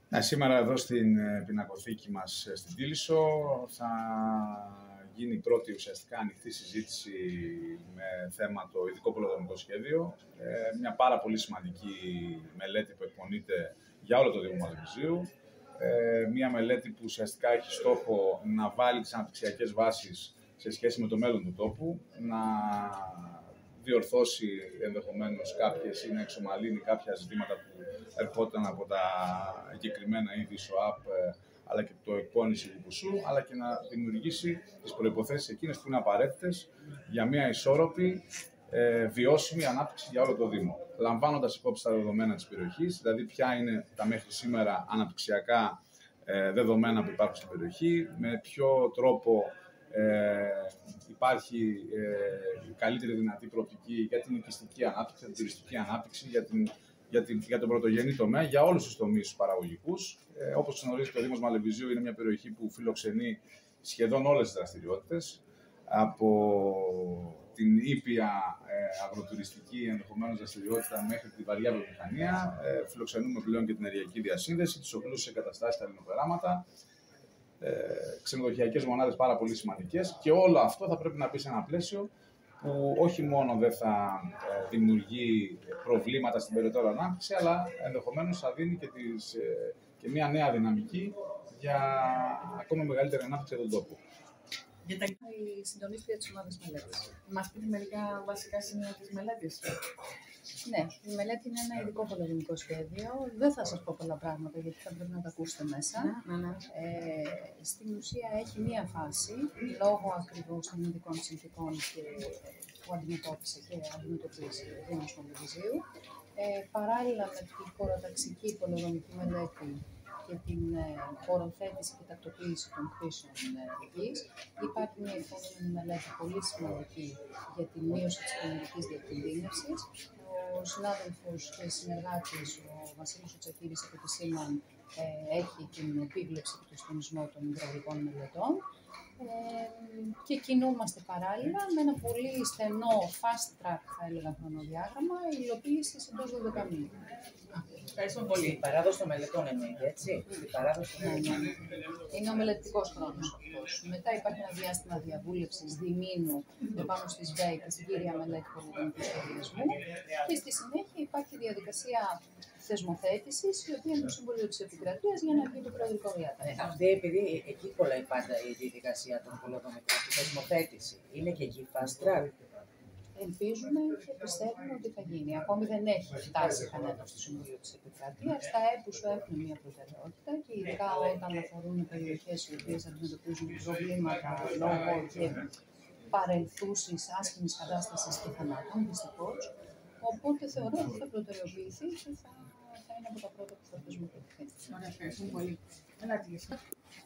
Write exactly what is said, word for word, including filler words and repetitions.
Ναι, σήμερα εδώ στην πινακοθήκη μας στην Τίλισσο θα γίνει η πρώτη ουσιαστικά ανοιχτή συζήτηση με θέμα το ειδικό πολεοδομικό σχέδιο. Ε, μια πάρα πολύ σημαντική μελέτη που εκπονείται για όλο το Δήμο Μαλεβιζίου. Ε, μια μελέτη που ουσιαστικά έχει στόχο να βάλει τις αναπτυξιακές βάσεις σε σχέση με το μέλλον του τόπου, να διορθώσει ενδεχομένως κάποιες ή να εξομαλύνει κάποια ζητήματα που ερχόταν από τα εγκεκριμένα είδη ΣΟΑΠ, αλλά και το εκπώνηση Γουκουσού, αλλά και να δημιουργήσει τις προϋποθέσεις εκείνες που είναι απαραίτητες για μια ισόρροπη, ε, βιώσιμη ανάπτυξη για όλο το Δήμο. Λαμβάνοντας υπόψη τα δεδομένα της περιοχής, δηλαδή ποια είναι τα μέχρι σήμερα αναπτυξιακά ε, δεδομένα που υπάρχουν στην περιοχή, με ποιο τρόπο Ε, υπάρχει ε, η καλύτερη δυνατή προοπτική για την οικιστική ανάπτυξη, για την τουριστική ανάπτυξη, για, την, για, την, για τον πρωτογενή τομέα, για όλους τους τομείς παραγωγικούς. Ε, όπως γνωρίζετε, ο Δήμος Μαλεβιζίου είναι μια περιοχή που φιλοξενεί σχεδόν όλες τις δραστηριότητες, από την ήπια ε, αγροτουριστική ενδεχομένως δραστηριότητα μέχρι τη βαριά βιομηχανία. Ε, φιλοξενούμε πλέον και την ενεργειακή διασύνδεση, τις οπλούσες εγκαταστάσεις, τα λινοπεράματα. Ε, ξενοδοχειακές μονάδες πάρα πολύ σημαντικές, και όλο αυτό θα πρέπει να μπει σε ένα πλαίσιο που όχι μόνο δεν θα ε, δημιουργεί προβλήματα στην περαιτέρω ανάπτυξη, αλλά ενδεχομένως θα δίνει και, τις, ε, και μια νέα δυναμική για ακόμα μεγαλύτερη ανάπτυξη για τον τόπο. Για τα... Η συντονίστρια της ομάδας μελέτης. Μας πείτε μερικά βασικά σημεία της μελέτης. Ναι, η μελέτη είναι ένα ειδικό πολεοδομικό σχέδιο. Δεν θα σας πω πολλά πράγματα γιατί θα πρέπει να τα ακούσετε μέσα. Ναι, ναι. Ε, στην ουσία έχει μία φάση, λόγω ακριβώς των ειδικών συνθηκών που αντιμετώπισε και αντιμετωπίζει ο Δήμος Μαλεβιζίου. Ε, παράλληλα με την χωροταξική πολεοδομική μελέτη και την ε, χωροθέτηση και τακτοποίηση των χρήσεων ε, γης, υπάρχει μια επόμενη μελέτη πολύ σημαντική για τη μείωση της κοινωνικής διακινδύνευσης. Ο συνάδελφος και συνεργάτης, ο Βασίλης Τσακίρης από τη ΣΥΜΑΝ, ε, έχει την επίβλεψη και το συντονισμό των υδραυλικών μελετών. Ε, και κινούμαστε παράλληλα με ένα πολύ στενό fast track, θα έλεγα, χρονοδιάγραμμα υλοποίησης εντός δώδεκα μήνων. Ευχαριστούμε πολύ. Η παράδοση των μελετών εννοείται, έτσι. Η παράδοση των μελετών. Είναι ο μελετικός χρόνος αυτός. Μετά υπάρχει ένα διάστημα διαβούλευσης διμήνου επάνω στις ΒΕΙ και στην κύρια μελέτη πολεοδομικού σχεδιασμού. Και στη συνέχεια υπάρχει η διαδικασία θεσμοθέτησης, η οποία είναι το Συμβούλιο της Επικρατείας για να βγει το προεδρικό διάταγμα. Αυτή, επειδή εκεί κολλάει πάντα η διαδικασία των πολεοδομικών, η θεσμοθέτηση, είναι και εκεί fast track. Ελπίζουμε και πιστεύουμε ότι θα γίνει. Ακόμη δεν έχει φτάσει κανένα στο Συμβούλιο της Επικρατείας. Τα έπουσο έχουν μια προτεραιότητα και ειδικά όταν αφορούν περιοχές οι οποίες αντιμετωπίζουν προβλήματα λόγω και παρελθούσης άσχημης κατάστασης και θανάτων, δυστυχώς. Οπότε θεωρώ ότι θα προτεραιοποιηθεί και θα, θα είναι από τα πρώτα που θα θεσμοθετηθεί. Ωραία, ευχαριστούμε πολύ.